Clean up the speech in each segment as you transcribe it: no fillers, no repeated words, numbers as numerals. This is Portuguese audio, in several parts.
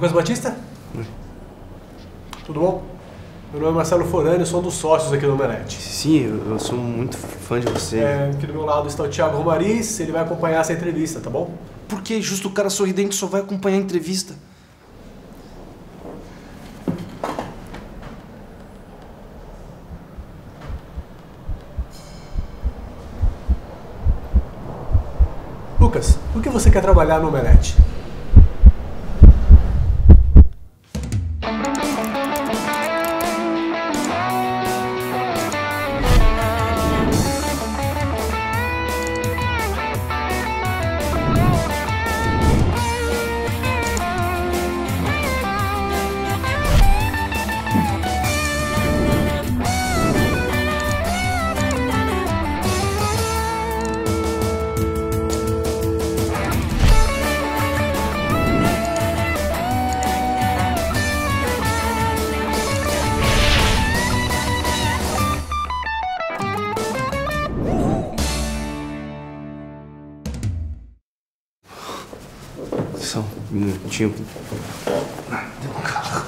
Lucas Batista? Tudo bom? Meu nome é Marcelo Forani, eu sou um dos sócios aqui do Omelete. Sim, eu sou muito fã de você. Aqui do meu lado está o Thiago Romariz, ele vai acompanhar essa entrevista, tá bom? Por que justo o cara sorridente só vai acompanhar a entrevista? Lucas, por que você quer trabalhar no Omelete? Só um minutinho. Deu um carro.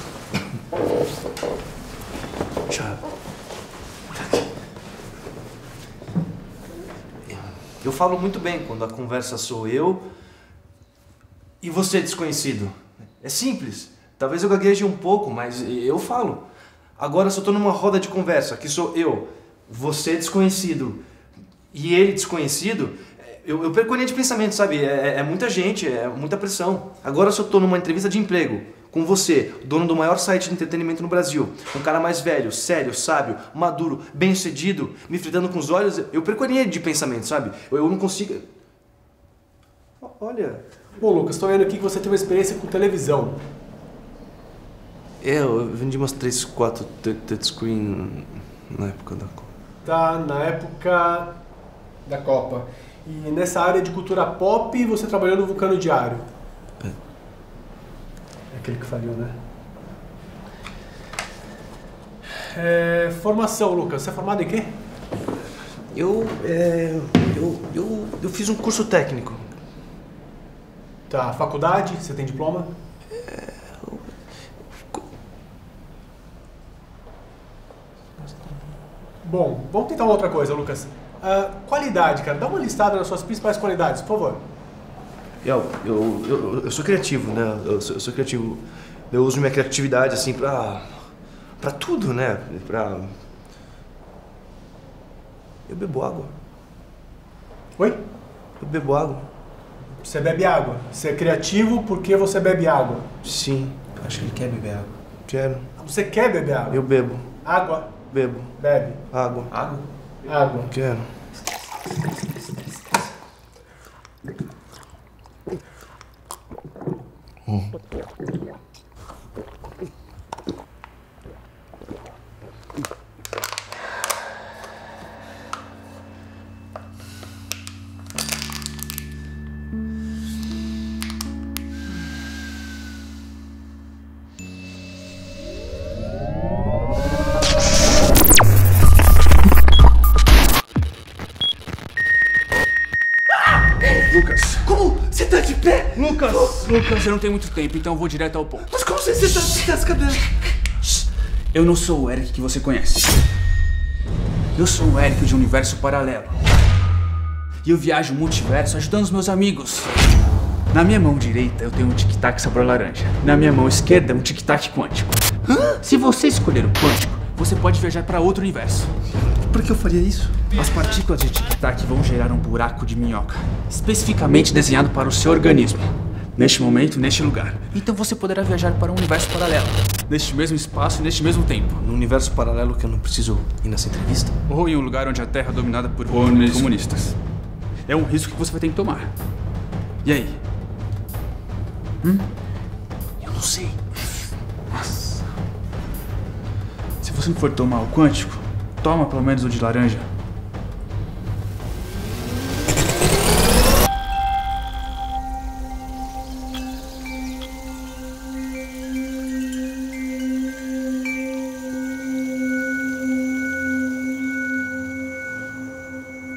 Já. Eu falo muito bem quando a conversa sou eu e você desconhecido. É simples. Talvez eu gagueje um pouco, mas eu falo. Agora se eu tô numa roda de conversa, que sou eu, você desconhecido e ele desconhecido, eu perco a linha de pensamento, sabe? É muita gente, é muita pressão. Agora se eu tô numa entrevista de emprego com você, dono do maior site de entretenimento no Brasil, um cara mais velho, sério, sábio, maduro, bem-sucedido, me fritando com os olhos, eu perco a linha de pensamento, sabe? Eu não consigo... Olha... Bom, Lucas, estou vendo aqui que você tem uma experiência com televisão. Eu vendi umas 3, 4 touchscreen na época da Copa. Tá, na época da Copa. E nessa área de cultura pop, você trabalhou no Vulcano Diário. É aquele que faliu, né? Formação, Lucas. Você é formado em quê? Eu fiz um curso técnico. Tá, faculdade? Você tem diploma? Bom, vamos tentar uma outra coisa, Lucas. Qualidade, cara. Dá uma listada nas suas principais qualidades, por favor. Eu sou criativo, né? Eu sou criativo. Eu uso minha criatividade, assim, pra tudo, né? Eu bebo água. Oi? Eu bebo água. Você bebe água. Você é criativo porque você bebe água. Sim. Acho que ele quer beber água. Quero. Você quer beber água? Eu bebo. Água? Bebo. Bebe. Água. Água? Água. Quero. Lucas! Como? Você tá de pé? Lucas, eu não tenho muito tempo, então eu vou direto ao ponto. Mas como você tá das cabeças? Eu não sou o Eric que você conhece. Eu sou o Eric de um universo paralelo. E eu viajo o multiverso ajudando os meus amigos. Na minha mão direita eu tenho um tic-tac sabor laranja. Na minha mão esquerda um tic-tac quântico. Se você escolher o quântico, você pode viajar para outro universo. Por que eu faria isso? As partículas de tic-tac vão gerar um buraco de minhoca, especificamente desenhado para o seu organismo. Neste momento, neste lugar. Então você poderá viajar para um universo paralelo. Neste mesmo espaço e neste mesmo tempo. Num universo paralelo que eu não preciso ir nessa entrevista? Ou em um lugar onde a Terra é dominada por comunistas. É um risco que você vai ter que tomar. E aí? Eu não sei. Nossa. Se você não for tomar o quântico, toma pelo menos o de laranja.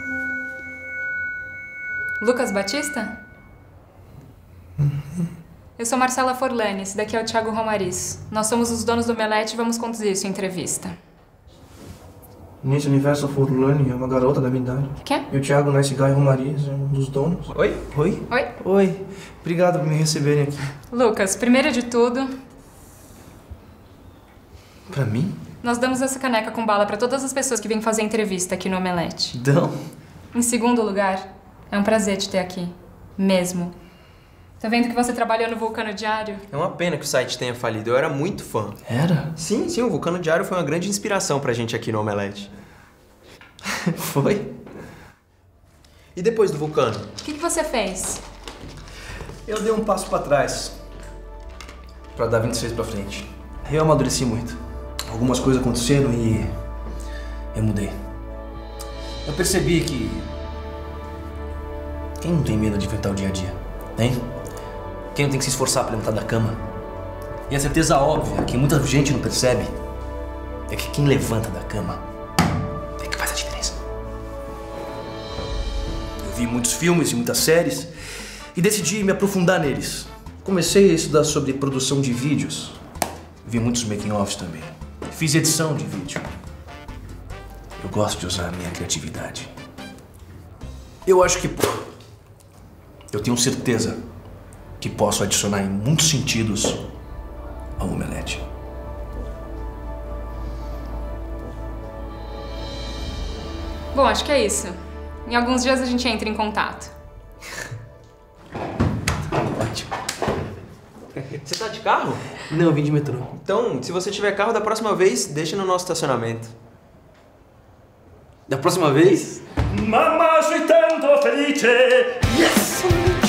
Lucas Batista? Eu sou Marcela Forlani, esse daqui é o Thiago Romariz. Nós somos os donos do Omelete e vamos conduzir sua entrevista. Nesse universo, a Forlani é uma garota da minha idade. Quê? E o Thiago Nice Guy Romariz é um dos donos. Oi? Oi? Oi? Oi. Obrigado por me receberem aqui. Lucas, primeiro de tudo, Pra mim? nós damos essa caneca com bala pra todas as pessoas que vêm fazer entrevista aqui no Omelete. Dão. Em segundo lugar, é um prazer te ter aqui. Mesmo. Tá vendo que você trabalhou no Vulcano Diário? É uma pena que o site tenha falido, eu era muito fã. Era? Sim, o Vulcano Diário foi uma grande inspiração pra gente aqui no Omelete. Foi? E depois do Vulcano? O que você fez? Eu dei um passo pra trás pra dar 26 pra frente. Eu amadureci muito. Algumas coisas aconteceram e eu mudei. Eu percebi que quem não tem medo de enfrentar o dia a dia, hein? Quem não tem que se esforçar pra levantar da cama? E a certeza óbvia que muita gente não percebe é que quem levanta da cama é que faz a diferença. Eu vi muitos filmes e muitas séries e decidi me aprofundar neles. Comecei a estudar sobre produção de vídeos. Vi muitos making-offs também. Fiz edição de vídeo. Eu gosto de usar a minha criatividade. Eu acho que... eu tenho certeza que posso adicionar em muitos sentidos ao Omelete. Bom, acho que é isso. Em alguns dias a gente entra em contato. Ótimo. Você tá de carro? Não, eu vim de metrô. Então, se você tiver carro, da próxima vez, deixa no nosso estacionamento. Da próxima vez... Mamma, sei tanto felice! Yes!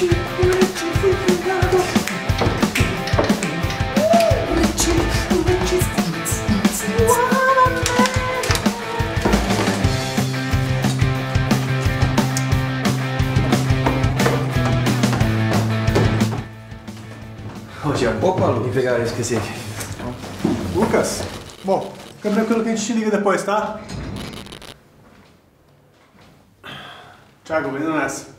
Ô, Thiago. Opa, Lu. Vim pegar, eu esqueci. Lucas, bom, fica tranquilo que a gente te liga depois, tá? Thiago, vem nessa.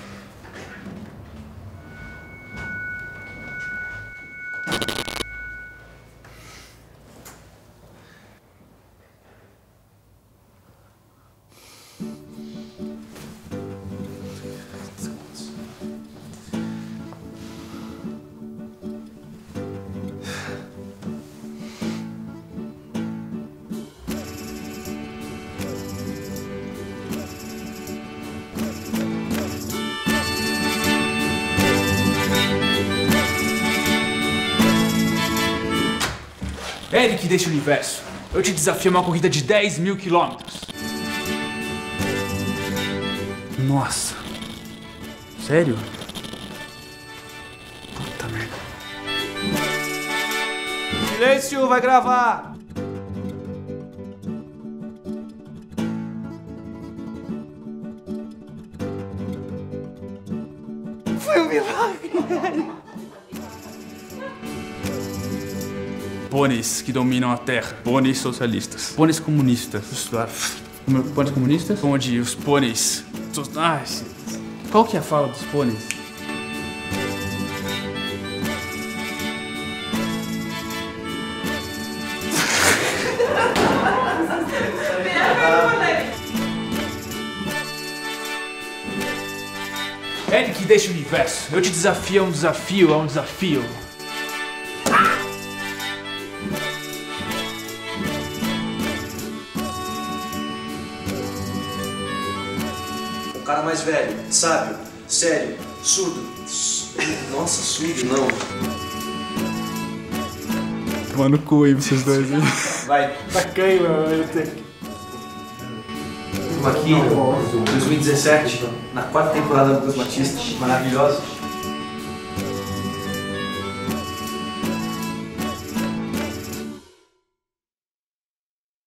Eric deste universo, eu te desafio a uma corrida de 10 mil quilômetros. Nossa. Sério? Puta merda. Silêncio, vai gravar! Foi um milagre! Pôneis que dominam a Terra. Pôneis socialistas. Pôneis comunistas. Pôneis comunistas? Onde os pôneis... Ai, qual que é a fala dos pôneis? Eric deste universo, eu te desafio a um desafio, a um desafio. O cara mais velho, sábio, sério, surdo. Nossa, surdo não. Tomar no cu aí, vocês dois aí. Vai. Bacana, eu tenho. Estamos aqui em 2017, na quarta temporada do Lucas Batista. Maravilhosa.